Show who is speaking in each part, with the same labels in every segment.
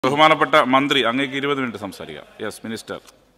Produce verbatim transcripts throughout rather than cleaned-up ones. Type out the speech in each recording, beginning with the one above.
Speaker 1: ബഹുമാനപ്പെട്ട മന്ത്രി, അങ്ങേക്ക് ഇരുപത് മിനിറ്റ് സംസാരിക്കാം. Yes minister.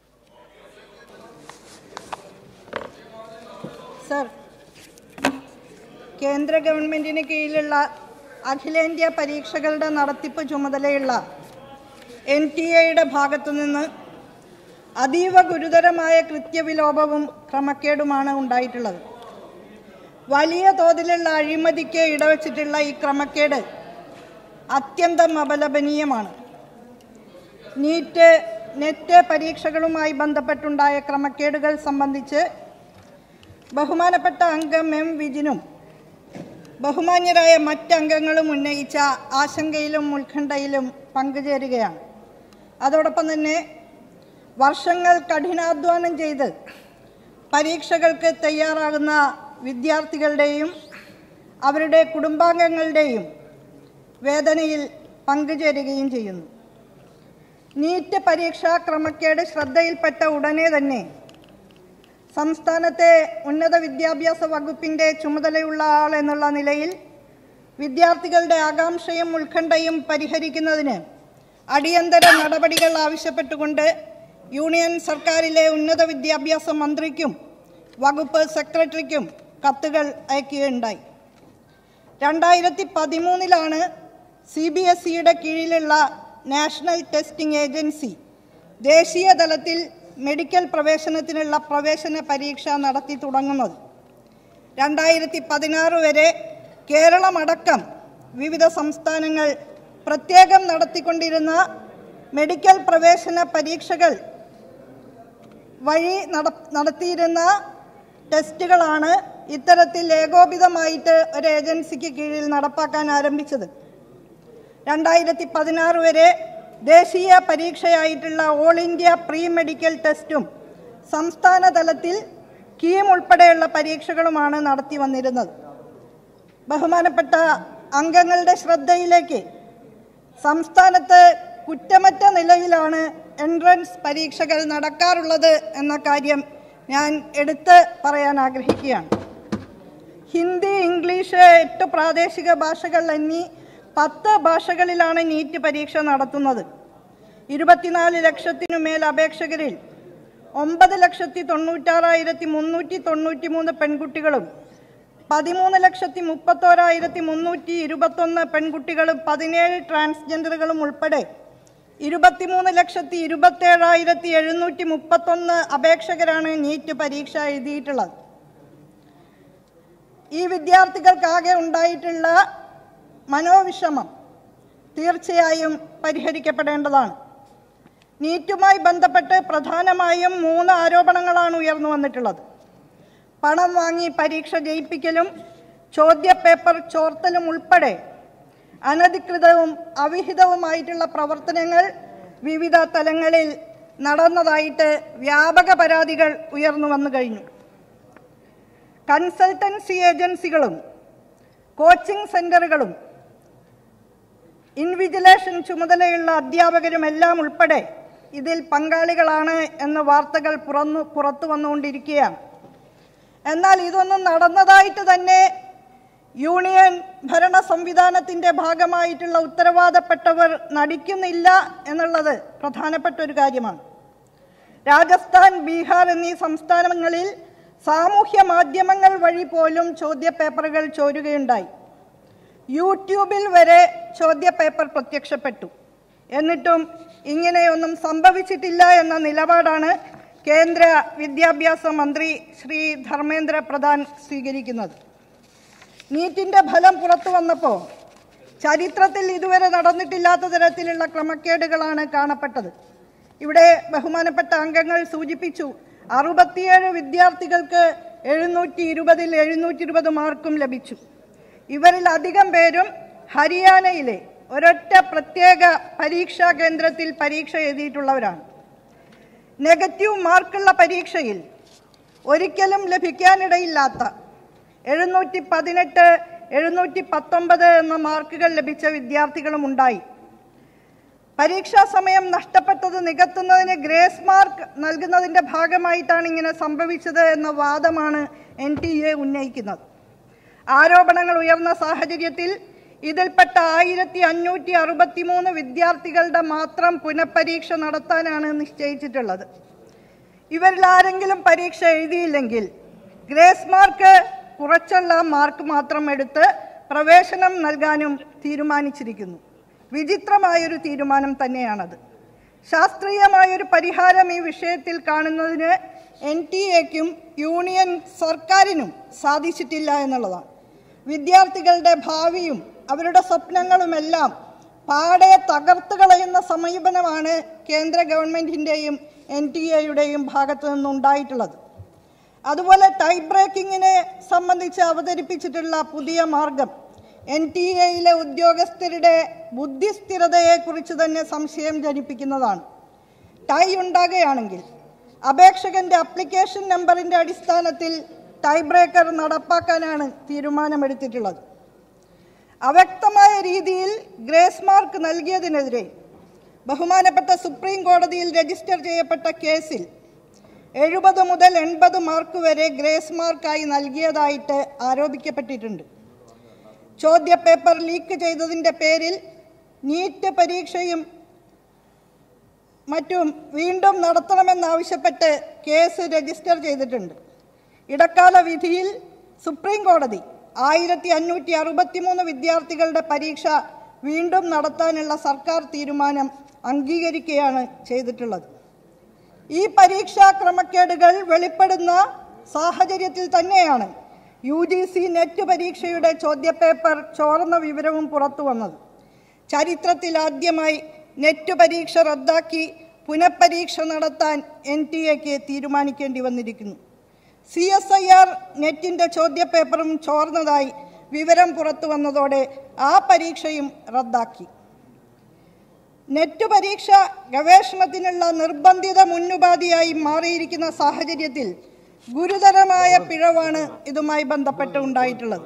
Speaker 2: സർ, കേന്ദ്ര ഗവൺമെന്റിന് കീഴിലുള്ള അഖിലേന്ത്യാ പരീക്ഷകളുടെ നടത്തിപ്പ് ചുമതലയുള്ള എൻ ടി എയുടെ ഭാഗത്തുനിന്ന് അതീവ ഗുരുതരമായ കൃത്യവിലോപവും ക്രമക്കേടുമാണ് ഉണ്ടായിട്ടുള്ളത്. വലിയ തോതിലുള്ള അഴിമതിക്ക് ഇടവച്ചിട്ടുള്ള ഈ ക്രമക്കേട് അത്യന്തം അപലപനീയമാണ്. നീറ്റ് നെറ്റ് പരീക്ഷകളുമായി ബന്ധപ്പെട്ടുണ്ടായ ക്രമക്കേടുകൾ സംബന്ധിച്ച് ബഹുമാനപ്പെട്ട അംഗം എം വിജിനും ബഹുമാന്യരായ മറ്റംഗങ്ങളും ഉന്നയിച്ച ആശങ്കയിലും ഉത്കണ്ഠയിലും പങ്കുചേരുകയാണ്. അതോടൊപ്പം തന്നെ വർഷങ്ങൾ കഠിനാധ്വാനം ചെയ്ത് പരീക്ഷകൾക്ക് തയ്യാറാകുന്ന വിദ്യാർത്ഥികളുടെയും അവരുടെ കുടുംബാംഗങ്ങളുടെയും വേദനയിൽ പങ്കുചേരുകയും ചെയ്യുന്നു. നീറ്റ് പരീക്ഷാ ക്രമക്കേട് ശ്രദ്ധയിൽപ്പെട്ട ഉടനെ തന്നെ സംസ്ഥാനത്തെ ഉന്നത വിദ്യാഭ്യാസ വകുപ്പിൻ്റെ ചുമതലയുള്ള ആൾ എന്നുള്ള നിലയിൽ വിദ്യാർത്ഥികളുടെ ആകാംക്ഷയും ഉത്കണ്ഠയും പരിഹരിക്കുന്നതിന് അടിയന്തര നടപടികൾ ആവശ്യപ്പെട്ടുകൊണ്ട് യൂണിയൻ സർക്കാരിലെ ഉന്നത വിദ്യാഭ്യാസ മന്ത്രിക്കും വകുപ്പ് സെക്രട്ടറിക്കും കത്തുകൾ അയക്കുകയുണ്ടായി. രണ്ടായിരത്തി പതിമൂന്നിലാണ് സി ബി എസ് ഇയുടെ കീഴിലുള്ള നാഷണൽ ടെസ്റ്റിംഗ് ഏജൻസി ദേശീയ തലത്തിൽ മെഡിക്കൽ പ്രവേശനത്തിനുള്ള പ്രവേശന പരീക്ഷ നടത്തി തുടങ്ങുന്നത്. രണ്ടായിരത്തി പതിനാറ് വരെ കേരളമടക്കം വിവിധ സംസ്ഥാനങ്ങൾ പ്രത്യേകം നടത്തിക്കൊണ്ടിരുന്ന മെഡിക്കൽ പ്രവേശന പരീക്ഷകൾ വഴി നടത്തിയിരുന്ന ടെസ്റ്റുകളാണ് ഇത്തരത്തിൽ ഏകോപിതമായിട്ട് ഒരു ഏജൻസിക്ക് കീഴിൽ നടപ്പാക്കാൻ ആരംഭിച്ചത്. രണ്ടായിരത്തി പതിനാറ് വരെ ദേശീയ പരീക്ഷയായിട്ടുള്ള ഓൾ ഇന്ത്യ പ്രീ മെഡിക്കൽ ടെസ്റ്റും സംസ്ഥാന തലത്തിൽ കീം ഉൾപ്പെടെയുള്ള പരീക്ഷകളുമാണ് നടത്തി വന്നിരുന്നത്. ബഹുമാനപ്പെട്ട അംഗങ്ങളുടെ ശ്രദ്ധയിലേക്ക് സംസ്ഥാനത്ത് കുറ്റമറ്റ നിലയിലാണ് എൻട്രൻസ് പരീക്ഷകൾ നടക്കാറുള്ളത് എന്ന കാര്യം ഞാൻ എടുത്ത് പറയാൻ ആഗ്രഹിക്കുകയാണ്. ഹിന്ദി, ഇംഗ്ലീഷ്, എട്ട് പ്രാദേശിക ഭാഷകൾ എന്നീ പത്ത് ഭാഷകളിലാണ് നീറ്റ് പരീക്ഷ നടത്തുന്നത്. ഇരുപത്തിനാല് ലക്ഷത്തിനു മേൽ അപേക്ഷകരിൽ ഒമ്പത് ലക്ഷത്തി തൊണ്ണൂറ്റാറായിരത്തി മുന്നൂറ്റി തൊണ്ണൂറ്റി മൂന്ന് പെൺകുട്ടികളും പതിമൂന്ന് ലക്ഷത്തി മുപ്പത്തോരായിരത്തി മുന്നൂറ്റി ഇരുപത്തൊന്ന് പെൺകുട്ടികളും പതിനേഴ് ട്രാൻസ്ജെൻഡറുകളും ഉൾപ്പെടെ ഇരുപത്തിമൂന്ന് ലക്ഷത്തി ഇരുപത്തേഴായിരത്തി എഴുന്നൂറ്റി മുപ്പത്തൊന്ന് അപേക്ഷകരാണ് നീറ്റ് പരീക്ഷ എഴുതിയിട്ടുള്ളത്. ഈ വിദ്യാർത്ഥികൾക്കാകെ ഉണ്ടായിട്ടുള്ള മനോവിഷമം തീർച്ചയായും പരിഹരിക്കപ്പെടേണ്ടതാണ്. നീറ്റുമായി ബന്ധപ്പെട്ട് പ്രധാനമായും മൂന്ന് ആരോപണങ്ങളാണ് ഉയർന്നു വന്നിട്ടുള്ളത്. പണം വാങ്ങി പരീക്ഷ ജയിപ്പിക്കലും ചോദ്യപേപ്പർ ചോർത്തലും ഉൾപ്പെടെ അനധികൃതവും അവിഹിതവുമായിട്ടുള്ള പ്രവർത്തനങ്ങൾ വിവിധ തലങ്ങളിൽ നടന്നതായിട്ട് വ്യാപക പരാതികൾ ഉയർന്നു വന്നു കഴിഞ്ഞു. കൺസൾട്ടൻസി ഏജൻസികളും കോച്ചിംഗ് സെന്ററുകളും ഇൻവിജിലേഷൻ ചുമതലയുള്ള അധ്യാപകരും എല്ലാം ഉൾപ്പെടെ ഇതിൽ പങ്കാളികളാണ് എന്ന വാർത്തകൾ പുറന്നു പുറത്തു വന്നുകൊണ്ടിരിക്കുകയാണ്. എന്നാൽ ഇതൊന്നും നടന്നതായിട്ട് തന്നെ യൂണിയൻ ഭരണ സംവിധാനത്തിൻ്റെ ഭാഗമായിട്ടുള്ള ഉത്തരവാദപ്പെട്ടവർ നടിക്കുന്നില്ല എന്നുള്ളത് പ്രധാനപ്പെട്ട ഒരു കാര്യമാണ്. രാജസ്ഥാൻ, ബീഹാർ എന്നീ സംസ്ഥാനങ്ങളിൽ സാമൂഹ്യ മാധ്യമങ്ങൾ വഴി പോലും ചോദ്യപേപ്പറുകൾ ചോരുകയുണ്ടായി. യൂട്യൂബിൽ വരെ ചോദ്യപേപ്പർ പ്രത്യക്ഷപ്പെട്ടു. എന്നിട്ടും ഇങ്ങനെയൊന്നും സംഭവിച്ചിട്ടില്ല എന്ന നിലപാടാണ് കേന്ദ്ര വിദ്യാഭ്യാസ മന്ത്രി ശ്രീ ധർമ്മേന്ദ്ര പ്രധാൻ സ്വീകരിക്കുന്നത്. നീറ്റിൻ്റെ ഫലം പുറത്തു വന്നപ്പോൾ ചരിത്രത്തിൽ ഇതുവരെ നടന്നിട്ടില്ലാത്ത തരത്തിലുള്ള ക്രമക്കേടുകളാണ് കാണപ്പെട്ടത്. ഇവിടെ ബഹുമാനപ്പെട്ട അംഗങ്ങൾ സൂചിപ്പിച്ചു, അറുപത്തിയേഴ് വിദ്യാർത്ഥികൾക്ക് എഴുന്നൂറ്റി ഇരുപതിൽ എഴുന്നൂറ്റി ഇരുപത് മാർക്കും ലഭിച്ചു. ഇവരിൽ അധികം പേരും ഹരിയാനയിലെ ഒരൊറ്റ പ്രത്യേക പരീക്ഷാ കേന്ദ്രത്തിൽ പരീക്ഷ എഴുതിയിട്ടുള്ളവരാണ്. നെഗറ്റീവ് മാർക്കുള്ള പരീക്ഷയിൽ ഒരിക്കലും ലഭിക്കാനിടയില്ലാത്ത എഴുന്നൂറ്റി പതിനെട്ട് എഴുന്നൂറ്റി പത്തൊമ്പത് എന്ന മാർക്കുകൾ ലഭിച്ച വിദ്യാർത്ഥികളും ഉണ്ടായി. പരീക്ഷാ സമയം നഷ്ടപ്പെട്ടത് നികത്തുന്നതിന് ഗ്രേസ് മാർക്ക് നൽകുന്നതിൻ്റെ ഭാഗമായിട്ടാണ് ഇങ്ങനെ സംഭവിച്ചത് എന്ന വാദമാണ് എൻ ടി എ ഉന്നയിക്കുന്നത്. ആരോപണങ്ങൾ ഉയർന്ന സാഹചര്യത്തിൽ ഇതിൽപ്പെട്ട ആയിരത്തി അഞ്ഞൂറ്റി അറുപത്തി മൂന്ന് വിദ്യാർത്ഥികളുടെ മാത്രം പുനഃപരീക്ഷ നടത്താനാണ് നിശ്ചയിച്ചിട്ടുള്ളത്. ഇവരിൽ ആരെങ്കിലും പരീക്ഷ എഴുതിയില്ലെങ്കിൽ ഗ്രേസ് മാർക്ക് കുറച്ചുള്ള മാർക്ക് മാത്രം എടുത്ത് പ്രവേശനം നൽകാനും തീരുമാനിച്ചിരിക്കുന്നു. വിചിത്രമായൊരു തീരുമാനം തന്നെയാണത്. ശാസ്ത്രീയമായൊരു പരിഹാരം ഈ വിഷയത്തിൽ കാണുന്നതിന് എൻ ടി എക്കും യൂണിയൻ സർക്കാരിനും സാധിച്ചിട്ടില്ല എന്നുള്ളതാണ്. വിദ്യാർത്ഥികളുടെ ഭാവിയും അവരുടെ സ്വപ്നങ്ങളുമെല്ലാം പാടെ തകർത്ത് കളയുന്ന സമീപനമാണ് കേന്ദ്ര ഗവൺമെൻറ്റിൻ്റെയും എൻ ടി എയുടെയും ഭാഗത്തു നിന്നുണ്ടായിട്ടുള്ളത്. അതുപോലെ ടൈ ബ്രേക്കിങ്ങിനെ സംബന്ധിച്ച് അവതരിപ്പിച്ചിട്ടുള്ള പുതിയ മാർഗം എൻ ടി എയിലെ ഉദ്യോഗസ്ഥരുടെ ബുദ്ധിസ്ഥിരതയെക്കുറിച്ച് തന്നെ സംശയം ജനിപ്പിക്കുന്നതാണ്. ടൈ ഉണ്ടാകുകയാണെങ്കിൽ അപേക്ഷകന്റെ അപ്ലിക്കേഷൻ നമ്പറിൻ്റെ അടിസ്ഥാനത്തിൽ ടൈ ബ്രേക്കർ നടപ്പാക്കാനാണ് തീരുമാനമെടുത്തിട്ടുള്ളത്. അവ്യക്തമായ രീതിയിൽ ഗ്രേസ് മാർക്ക് നൽകിയതിനെതിരെ ബഹുമാനപ്പെട്ട സുപ്രീം കോടതിയിൽ രജിസ്റ്റർ ചെയ്യപ്പെട്ട കേസിൽ എഴുപത് മുതൽ എൺപത് മാർക്ക് വരെ ഗ്രേസ് മാർക്കായി നൽകിയതായിട്ട് ആരോപിക്കപ്പെട്ടിട്ടുണ്ട്. ചോദ്യപേപ്പർ ലീക്ക് ചെയ്തതിൻ്റെ പേരിൽ നീറ്റ് പരീക്ഷയും മറ്റും വീണ്ടും നടത്തണമെന്നാവശ്യപ്പെട്ട് കേസ് രജിസ്റ്റർ ചെയ്തിട്ടുണ്ട്. ഇടക്കാല വിധിയിൽ സുപ്രീം കോടതി ആയിരത്തി അഞ്ഞൂറ്റി അറുപത്തി മൂന്ന് വിദ്യാർത്ഥികളുടെ പരീക്ഷ വീണ്ടും നടത്താനുള്ള സർക്കാർ തീരുമാനം അംഗീകരിക്കുകയാണ് ചെയ്തിട്ടുള്ളത്. ഈ പരീക്ഷാ ക്രമക്കേടുകൾ വെളിപ്പെടുന്ന സാഹചര്യത്തിൽ തന്നെയാണ് യു ജി സി നെറ്റ് പരീക്ഷയുടെ ചോദ്യപേപ്പർ ചോർന്ന വിവരവും പുറത്തു വന്നത്. ചരിത്രത്തിൽ ആദ്യമായി നെറ്റ് പരീക്ഷ റദ്ദാക്കി പുനഃപരീക്ഷ നടത്താൻ എൻ ടി എക്ക് തീരുമാനിക്കേണ്ടി വന്നിരിക്കുന്നു. സി എസ് ഐ ആർ നെറ്റിൻ്റെ ചോദ്യപേപ്പറും ചോർന്നതായി വിവരം പുറത്തു വന്നതോടെ ആ പരീക്ഷയും റദ്ദാക്കി. നെറ്റ് പരീക്ഷ ഗവേഷണത്തിനുള്ള നിർബന്ധിത മുന്നുപാധിയായി മാറിയിരിക്കുന്ന സാഹചര്യത്തിൽ ഗുരുതരമായ പിഴവാണ് ഇതുമായി ബന്ധപ്പെട്ട് ഉണ്ടായിട്ടുള്ളത്.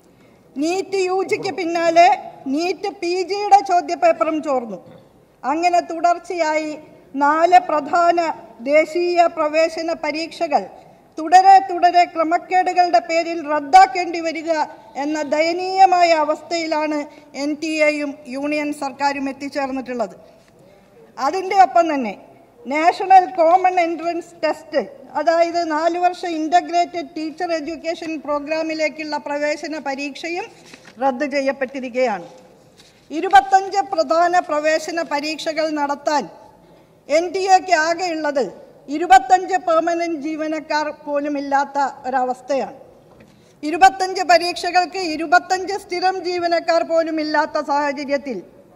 Speaker 2: നീറ്റ് യു ജിക്ക് പിന്നാലെ നീറ്റ് പി ജിയുടെ ചോദ്യപേപ്പറും ചോർന്നു. അങ്ങനെ തുടർച്ചയായി നാല് പ്രധാന ദേശീയ പ്രവേശന പരീക്ഷകൾ തുടരെ തുടരെ ക്രമക്കേടുകളുടെ പേരിൽ റദ്ദാക്കേണ്ടി വരിക എന്ന ദയനീയമായ അവസ്ഥയിലാണ് എൻ ടി എയും യൂണിയൻ സർക്കാരും എത്തിച്ചേർന്നിട്ടുള്ളത്. അതിൻ്റെ ഒപ്പം തന്നെ നാഷണൽ കോമൺ എൻട്രൻസ് ടെസ്റ്റ്, അതായത് നാല് വർഷ ഇൻ്റഗ്രേറ്റഡ് ടീച്ചർ എഡ്യൂക്കേഷൻ പ്രോഗ്രാമിലേക്കുള്ള പ്രവേശന പരീക്ഷയും റദ്ദ് ചെയ്യപ്പെട്ടിരിക്കുകയാണ്. ഇരുപത്തഞ്ച് പ്രധാന പ്രവേശന പരീക്ഷകൾ നടത്താൻ എൻ ടി എക്ക് ആകെയുള്ളത് ഇരുപത്തഞ്ച് പെർമനന്റ് ജീവനക്കാർ പോലുമില്ലാത്ത ഒരവസ്ഥയാണ്. ഇരുപത്തഞ്ച് പരീക്ഷകൾക്ക് ഇരുപത്തഞ്ച് സ്ഥിരം ജീവനക്കാർ പോലും ഇല്ലാത്ത സാഹചര്യത്തിൽ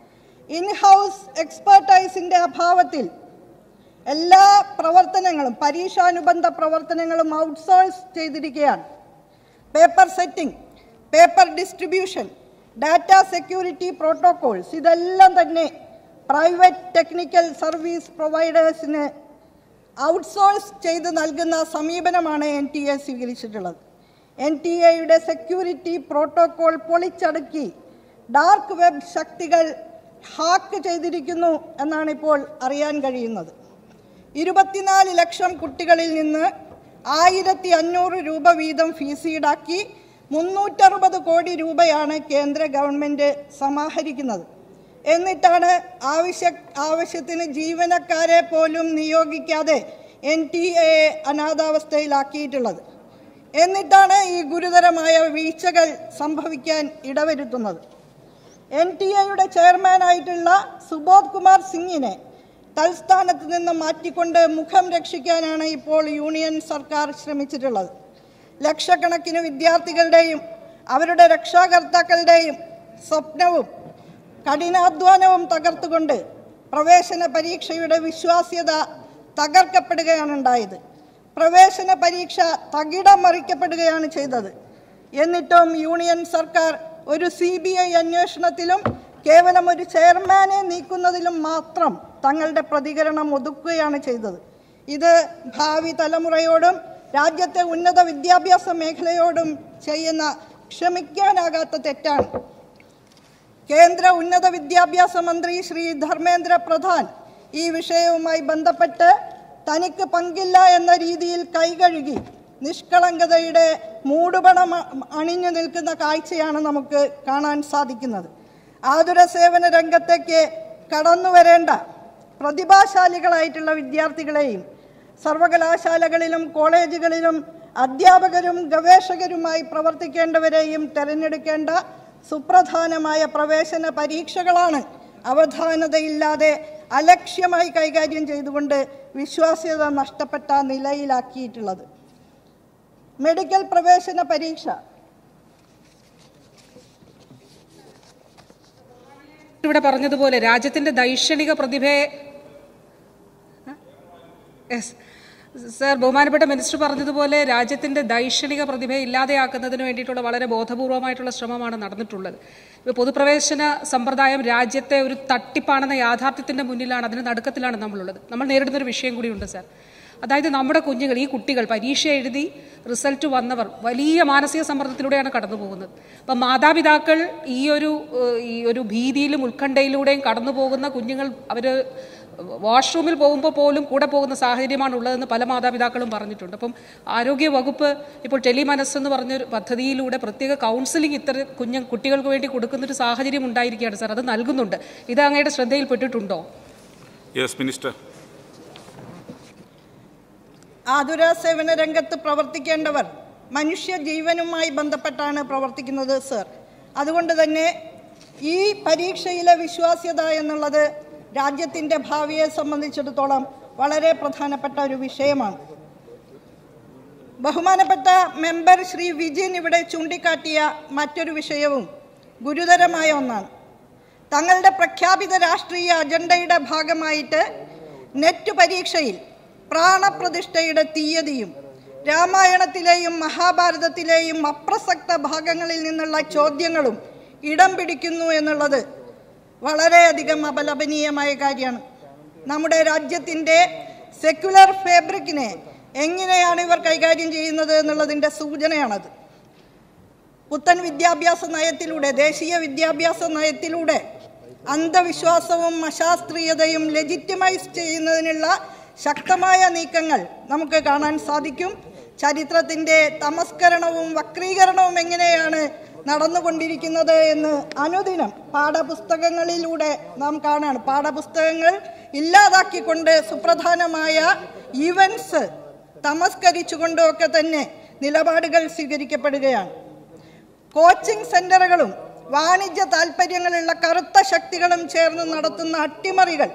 Speaker 2: ഇൻഹൗസ് എക്സ്പെർട്ടൈസിൻ്റെ അഭാവത്തിൽ എല്ലാ പ്രവർത്തനങ്ങളും പരീക്ഷാനുബന്ധ പ്രവർത്തനങ്ങളും ഔട്ട്സോഴ്സ് ചെയ്തിരിക്കുകയാണ്. Paper setting, paper distribution, data security protocols, ഇതെല്ലാം തന്നെ പ്രൈവറ്റ് ടെക്നിക്കൽ സർവീസ് പ്രൊവൈഡേഴ്സിന് ഔട്ട്സോഴ്സ് ചെയ്ത് നൽകുന്ന സമീപനമാണ് എൻ ടി എ സ്വീകരിച്ചിട്ടുള്ളത്. എൻ ടി എയുടെ സെക്യൂരിറ്റി പ്രോട്ടോകോൾ പൊളിച്ചടുക്കി ഡാർക്ക് വെബ് ശക്തികൾ ഹാക്ക് ചെയ്തിരിക്കുന്നു എന്നാണ് ഇപ്പോൾ അറിയാൻ കഴിയുന്നത്. ഇരുപത്തിനാല് ലക്ഷം കുട്ടികളിൽ നിന്ന് ആയിരത്തി അഞ്ഞൂറ് രൂപ വീതം ഫീസ് ഈടാക്കി മുന്നൂറ്ററുപത് കോടി രൂപയാണ് കേന്ദ്ര ഗവൺമെൻറ് സമാഹരിക്കുന്നത്. എന്നിട്ടാണ് ആവശ്യ ആവശ്യത്തിന് ജീവനക്കാരെ പോലും നിയോഗിക്കാതെ എൻ ടി എ അനാഥാവസ്ഥയിലാക്കിയിട്ടുള്ളത്. എന്നിട്ടാണ് ഈ ഗുരുതരമായ വീഴ്ചകൾ സംഭവിക്കാൻ ഇടവരുത്തുന്നത്. എൻ ടി എയുടെ ചെയർമാനായിട്ടുള്ള സുബോധ് കുമാർ സിംഗിനെ തൽസ്ഥാനത്ത് നിന്ന് മാറ്റിക്കൊണ്ട് മുഖം രക്ഷിക്കാനാണ് ഇപ്പോൾ യൂണിയൻ സർക്കാർ ശ്രമിച്ചിട്ടുള്ളത്. ലക്ഷക്കണക്കിന് വിദ്യാർത്ഥികളുടെയും അവരുടെ രക്ഷാകർത്താക്കളുടെയും സ്വപ്നവും കഠിനാധ്വാനവും തകർത്തുകൊണ്ട് പ്രവേശന പരീക്ഷയുടെ വിശ്വാസ്യത തകർക്കപ്പെടുകയാണ് ഉണ്ടായത്. പ്രവേശന പരീക്ഷ തകിടം മറിക്കപ്പെടുകയാണ് ചെയ്തത്. എന്നിട്ടും യൂണിയൻ സർക്കാർ ഒരു സി ബി ഐ അന്വേഷണത്തിലും കേവലം ഒരു ചെയർമാനെ നീക്കുന്നതിലും മാത്രം തങ്ങളുടെ പ്രതികരണം ഒതുക്കുകയാണ് ചെയ്തത്. ഇത് ഭാവി തലമുറയോടും രാജ്യത്തെ ഉന്നത വിദ്യാഭ്യാസ മേഖലയോടും ചെയ്യുന്ന ക്ഷമിക്കാനാകാത്ത തെറ്റാണ്. കേന്ദ്ര ഉന്നത വിദ്യാഭ്യാസ മന്ത്രി ശ്രീ ധർമ്മേന്ദ്ര പ്രധാൻ ഈ വിഷയവുമായി ബന്ധപ്പെട്ട് തനിക്ക് പങ്കില്ല എന്ന രീതിയിൽ കൈകഴുകി നിഷ്കളങ്കതയുടെ മൂടുപടം അണിഞ്ഞു നിൽക്കുന്ന കാഴ്ചയാണ് നമുക്ക് കാണാൻ സാധിക്കുന്നത്. ആതുര സേവന രംഗത്തേക്ക് കടന്നു വരേണ്ട പ്രതിഭാശാലികളായിട്ടുള്ള വിദ്യാർത്ഥികളെയും സർവകലാശാലകളിലും കോളേജുകളിലും അധ്യാപകരും ഗവേഷകരുമായി പ്രവർത്തിക്കേണ്ടവരെയും തിരഞ്ഞെടുക്കേണ്ട സുപ്രധാനമായ പ്രവേശന പരീക്ഷകളാണ് അവധാനതയില്ലാതെ അലക്ഷ്യമായി കൈകാര്യം ചെയ്തുകൊണ്ട് വിശ്വാസ്യത നഷ്ടപ്പെട്ട നിലയിലാക്കിയിട്ടുള്ളത്. മെഡിക്കൽ പ്രവേശന പരീക്ഷ
Speaker 3: ഇവിടെ പറഞ്ഞതുപോലെ രാജ്യത്തിന്റെ ദൈക്ഷണിക പ്രതിഭയെ സർ ബഹുമാനപ്പെട്ട മിനിസ്റ്റർ പറഞ്ഞതുപോലെ രാജ്യത്തിന്റെ ദൈക്ഷണിക പ്രതിഭയെ ഇല്ലാതെയാക്കുന്നതിന് വേണ്ടിയിട്ടുള്ള വളരെ ബോധപൂർവമായിട്ടുള്ള ശ്രമമാണ് നടന്നിട്ടുള്ളത്. ഇപ്പോൾ പൊതുപ്രവേശന സമ്പ്രദായം രാജ്യത്തെ ഒരു തട്ടിപ്പാണെന്ന യാഥാർത്ഥ്യത്തിന്റെ മുന്നിലാണ്, അതിന് നടുക്കത്തിലാണ് നമ്മളുള്ളത്. നമ്മൾ നേരിടുന്നൊരു വിഷയം കൂടിയുണ്ട് സർ. അതായത് നമ്മുടെ കുഞ്ഞുങ്ങൾ, ഈ കുട്ടികൾ പരീക്ഷ എഴുതി റിസൾട്ട് വന്നവർ വലിയ മാനസിക സമ്മർദ്ദത്തിലൂടെയാണ് കടന്നു പോകുന്നത്. അപ്പം മാതാപിതാക്കൾ ഈ ഒരു ഈ ഒരു ഭീതിയിലും ഉത്കണ്ഠയിലൂടെയും കടന്നു പോകുന്ന കുഞ്ഞുങ്ങൾ അവർ വാഷ്റൂമിൽ പോകുമ്പോൾ പോലും കൂടെ പോകുന്ന സാഹചര്യമാണ് ഉള്ളതെന്ന് പല മാതാപിതാക്കളും പറഞ്ഞിട്ടുണ്ട്. അപ്പം ആരോഗ്യ വകുപ്പ് ഇപ്പോൾ ടെലിമനസ് എന്ന് പറഞ്ഞൊരു പദ്ധതിയിലൂടെ പ്രത്യേക കൗൺസിലിംഗ് ഇത്തരം കുഞ്ഞു കുട്ടികൾക്ക് വേണ്ടി കൊടുക്കുന്നൊരു സാഹചര്യം ഉണ്ടായിരിക്കുകയാണ് സാർ. അത് നൽകുന്നുണ്ട്. ഇത് അങ്ങയുടെ ശ്രദ്ധയിൽപ്പെട്ടിട്ടുണ്ടോ?
Speaker 1: Yes minister.
Speaker 2: ആതുര സേവന രംഗത്ത് പ്രവർത്തിക്കേണ്ടവർ മനുഷ്യ ജീവനുമായി ബന്ധപ്പെട്ടാണ് പ്രവർത്തിക്കുന്നത് സർ. അതുകൊണ്ട് തന്നെ ഈ പരീക്ഷയിലെ വിശ്വാസ്യത എന്നുള്ളത് രാജ്യത്തിൻ്റെ ഭാവിയെ സംബന്ധിച്ചിടത്തോളം വളരെ പ്രധാനപ്പെട്ട ഒരു വിഷയമാണ്. ബഹുമാനപ്പെട്ട മെമ്പർ ശ്രീ വിജിൻ ഇവിടെ ചൂണ്ടിക്കാട്ടിയ മറ്റൊരു വിഷയവും ഗുരുതരമായ ഒന്നാണ്. തങ്ങളുടെ പ്രഖ്യാപിത രാഷ്ട്രീയ അജണ്ടയുടെ ഭാഗമായിട്ട് നെറ്റ് പരീക്ഷയിൽ പ്രാണപ്രതിഷ്ഠയുടെ തീയതിയും രാമായണത്തിലെയും മഹാഭാരതത്തിലെയും അപ്രസക്ത ഭാഗങ്ങളിൽ നിന്നുള്ള ചോദ്യങ്ങളും ഇടം പിടിക്കുന്നു എന്നുള്ളത് വളരെയധികം അപലപനീയമായ കാര്യമാണ്. നമ്മുടെ രാജ്യത്തിൻ്റെ സെക്യുലർ ഫാബ്രിക്കിനെ എങ്ങനെയാണ് ഇവർ കൈകാര്യം ചെയ്യുന്നത് എന്നുള്ളതിൻ്റെ സൂചനയാണത്. പുത്തൻ വിദ്യാഭ്യാസ നയത്തിലൂടെ, ദേശീയ വിദ്യാഭ്യാസ നയത്തിലൂടെ അന്ധവിശ്വാസവും അശാസ്ത്രീയതയും ലെജിറ്റിമൈസ് ചെയ്യുന്നതിനുള്ള ശക്തമായ നീക്കങ്ങൾ നമുക്ക് കാണാൻ സാധിക്കും. ചരിത്രത്തിൻ്റെ തമസ്കരണവും വക്രീകരണവും എങ്ങനെയാണ് നടന്നുകൊണ്ടിരിക്കുന്നത് എന്ന് അനുദിനം പാഠപുസ്തകങ്ങളിലൂടെ നാം കാണാണ്. പാഠപുസ്തകങ്ങൾ ഇല്ലാതാക്കിക്കൊണ്ട് സുപ്രധാനമായ ഈവൻസ് തമസ്കരിച്ചുകൊണ്ടൊക്കെ തന്നെ നിലപാടുകൾ സ്വീകരിക്കപ്പെടുകയാണ്. കോച്ചിങ് സെന്ററുകളും വാണിജ്യ താൽപ്പര്യങ്ങളുള്ള കറുത്ത ശക്തികളും ചേർന്ന് നടത്തുന്ന അട്ടിമറികൾ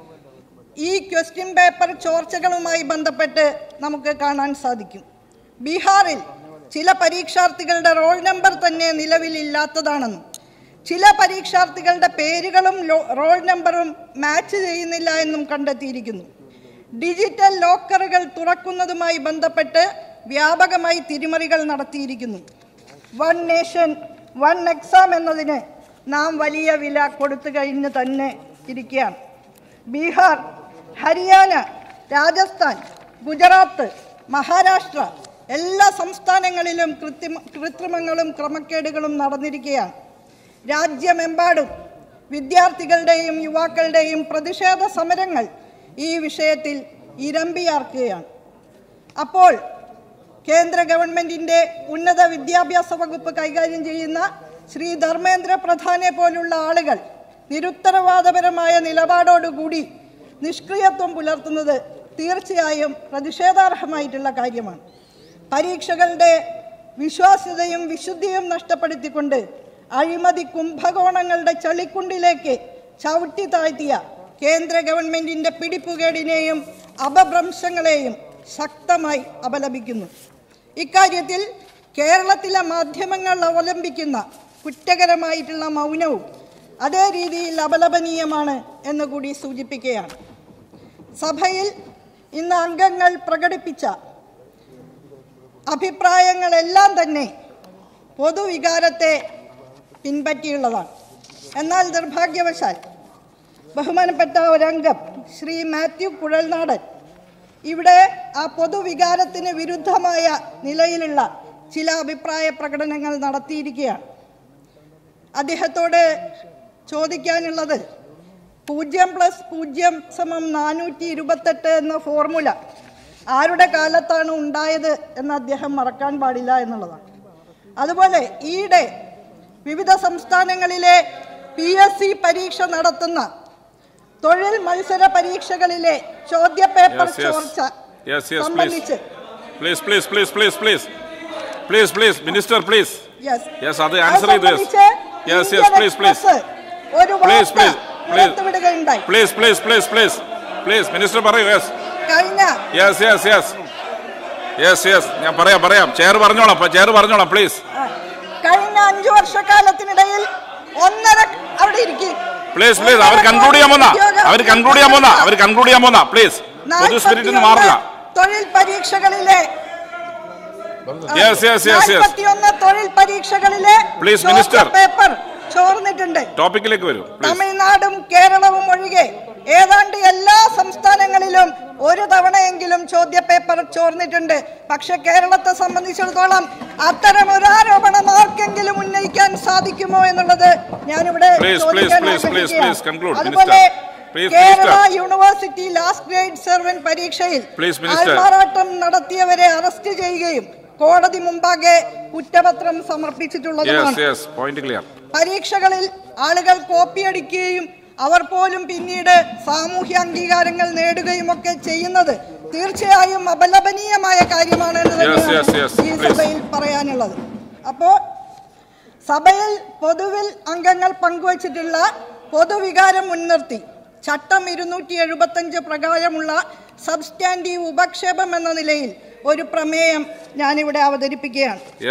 Speaker 2: ഈ ക്വസ്റ്റ്യൻ പേപ്പർ ചോർച്ചകളുമായി ബന്ധപ്പെട്ട് നമുക്ക് കാണാൻ സാധിക്കും. ബീഹാറിൽ ചില പരീക്ഷാർത്ഥികളുടെ റോൾ നമ്പർ തന്നെ നിലവിലില്ലാത്തതാണെന്നും ചില പരീക്ഷാർത്ഥികളുടെ പേരുകളും റോൾ നമ്പറും മാച്ച് ചെയ്യുന്നില്ല എന്നും കണ്ടെത്തിയിരിക്കുന്നു. ഡിജിറ്റൽ ലോക്കറുകൾ തുറക്കുന്നതുമായി ബന്ധപ്പെട്ട് വ്യാപകമായി തിരിമറികൾ നടത്തിയിരിക്കുന്നു. വൺ നേഷൻ വൺ എക്സാം എന്നതിന് നാം വലിയ വില കൊടുത്തു കഴിഞ്ഞ് തന്നെ ഇരിക്കുകയാണ്. ബീഹാർ, ഹരിയാന, രാജസ്ഥാൻ, ഗുജറാത്ത്, മഹാരാഷ്ട്ര എല്ലാ സംസ്ഥാനങ്ങളിലും കൃത്രിമ കൃത്രിമങ്ങളും ക്രമക്കേടുകളും നടന്നിരിക്കുകയാണ്. രാജ്യമെമ്പാടും വിദ്യാർത്ഥികളുടെയും യുവാക്കളുടെയും പ്രതിഷേധ സമരങ്ങൾ ഈ വിഷയത്തിൽ ഇരമ്പിയാർക്കുകയാണ്. അപ്പോൾ കേന്ദ്ര ഗവൺമെൻറ്റിൻ്റെ ഉന്നത വിദ്യാഭ്യാസ വകുപ്പ് കൈകാര്യം ചെയ്യുന്ന ശ്രീ ധർമ്മേന്ദ്ര പ്രധാനെ പോലുള്ള ആളുകൾ നിരുത്തരവാദപരമായ നിലപാടോടുകൂടി നിഷ്ക്രിയത്വം പുലർത്തുന്നത് തീർച്ചയായും പ്രതിഷേധാർഹമായിട്ടുള്ള കാര്യമാണ്. പരീക്ഷകളുടെ വിശ്വാസ്യതയും വിശുദ്ധിയും നഷ്ടപ്പെടുത്തിക്കൊണ്ട് അഴിമതി കുംഭകോണങ്ങളുടെ ചളിക്കുണ്ടിലേക്ക് ചവിട്ടി താഴ്ത്തിയ കേന്ദ്ര ഗവൺമെൻറ്റിൻ്റെ പിടിപ്പുകേടിനെയും അപഭ്രംശങ്ങളെയും ശക്തമായി അപലപിക്കുന്നു. ഇക്കാര്യത്തിൽ കേരളത്തിലെ മാധ്യമങ്ങൾ അവലംബിക്കുന്ന കുറ്റകരമായിട്ടുള്ള മൗനവും അതേ രീതിയിൽ അപലപനീയമാണ് എന്നുകൂടി സൂചിപ്പിക്കുകയാണ്. സഭയിൽ ഇന്ന് അംഗങ്ങൾ പ്രകടിപ്പിച്ച അഭിപ്രായങ്ങളെല്ലാം തന്നെ പൊതുവികാരത്തെ പിൻപറ്റിയുള്ളതാണ്. എന്നാൽ നിർഭാഗ്യവശാൽ ബഹുമാനപ്പെട്ട ഒരംഗം ശ്രീ മാത്യു കുഴൽനാടൻ ഇവിടെ ആ പൊതുവികാരത്തിന് വിരുദ്ധമായ നിലയിലുള്ള ചില അഭിപ്രായ പ്രകടനങ്ങൾ നടത്തിയിരിക്കുകയാണ്. അദ്ദേഹത്തോട് ചോദിക്കാനുള്ളത്, പൂജ്യം പ്ലസ് പൂജ്യം സമം നാനൂറ്റി ഇരുപത്തെട്ട് എന്ന ഫോർമുല ആരുടെ കാലത്താണ് ഉണ്ടായത് എന്ന് അദ്ദേഹം മറക്കാൻ പാടില്ല എന്നുള്ളതാണ്. അതുപോലെ ഈയിടെ വിവിധ സംസ്ഥാനങ്ങളിലെ പി എസ് സി പരീക്ഷ നടത്തുന്ന തൊഴിൽ മത്സര പരീക്ഷകളിലെ ചോദ്യപേപ്പർ ചോർച്ച സംബന്ധിച്ച്
Speaker 1: please please please please please please please minister please yes അത് ആൻസർ ചെയ്തു യെസ് യെസ് പ്ലീസ് പ്ലീസ്
Speaker 2: ഒരു
Speaker 1: പ്ലീസ് പ്ലീസ്
Speaker 2: പുറത്തുവിടുകയുണ്ടായി.
Speaker 1: Please please please please please minister പറയൂ യെസ്
Speaker 2: കഴിഞ്ഞ
Speaker 1: yes yes yes yes yes ഞാൻ പറയാം പറയാം ചെയർ പറഞ്ഞോളാം ചെയർ പറഞ്ഞോളാം പ്ലീസ്.
Speaker 2: കഴിഞ്ഞ അഞ്ചു വർഷക്കാലത്തിനിടയിൽ ഒന്നര അവിടെ ഇരിക്കും
Speaker 1: പ്ലീസ് പ്ലീസ് അവർ കൺക്ലൂഡ് ചെയ്യാൻ പോന്ന അവർ കൺക്ലൂഡ് ചെയ്യാൻ പോന്ന അവർ കൺക്ലൂഡ് ചെയ്യാൻ പോന്ന പ്ലീസ് പൊതു സ്പിരിറ്റിന് മാറില്ല.
Speaker 2: തൊഴിൽ പരീക്ഷകളിലെ
Speaker 1: യെസ് യെസ് യെസ് യെസ്
Speaker 2: തൊഴിൽ പരീക്ഷകളിലെ
Speaker 1: പ്ലീസ് മിനിസ്റ്റർ
Speaker 2: പേപ്പർ ചോർന്നിട്ടുണ്ട്.
Speaker 1: ടോപ്പിക്കിലേക്ക് വരൂ.
Speaker 2: തമിഴ്നാടും കേരളവും ഒഴികെ ഏതാണ്ട് എല്ലാ സംസ്ഥാനങ്ങളിലും ഒരു തവണയെങ്കിലും ചോദ്യപേപ്പർ ചോർന്നിട്ടുണ്ട്. പക്ഷെ കേരളത്തെ സംബന്ധിച്ചിടത്തോളം അത്തരം ഒരു ആരോപണം ആർക്കെങ്കിലും ഉന്നയിക്കാൻ സാധിക്കുമോ എന്നുള്ളത് ഞാനിവിടെ അതുപോലെ Kerala university last grade servant പരീക്ഷയിൽ ആൾമാറാട്ടം നടത്തിയവരെ അറസ്റ്റ് ചെയ്യുകയും കോടതി മുമ്പാകെ കുറ്റപത്രം സമർപ്പിച്ചിട്ടുള്ളതുമാണ്. പരീക്ഷകളിൽ ആളുകൾ കോപ്പിയടിക്കുകയും അവർ പോലും പിന്നീട് സാമൂഹ്യ അംഗീകാരങ്ങൾ നേടുകയും ഒക്കെ ചെയ്യുന്നത് തീർച്ചയായും അപലപനീയമായ കാര്യമാണ് എന്ന് തന്നെയാണ് ഈ സഭയിൽ പറയാനുള്ളത്. അപ്പോ സഭയിൽ പൊതുവിൽ അംഗങ്ങൾ പങ്കുവച്ചിട്ടുള്ള പൊതുവികാരം മുൻനിർത്തി ചട്ടം ഇരുന്നൂറ്റി എഴുപത്തി അഞ്ച് പ്രകാരമുള്ള സബ്സ്റ്റാൻറ്റീവ് ഉപക്ഷേപം എന്ന നിലയിൽ ഒരു പ്രമേയം ഞാനിവിടെ അവതരിപ്പിക്കുകയാണ്.